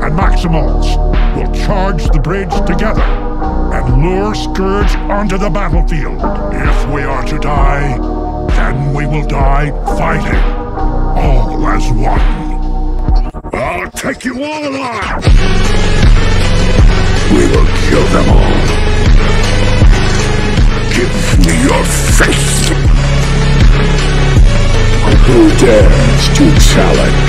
and Maximals will charge the bridge together and lure Scourge onto the battlefield. If we are to die, then we will die fighting, all as one. I'll take you all on! We will kill them all. Give me your face! Who dares to challenge?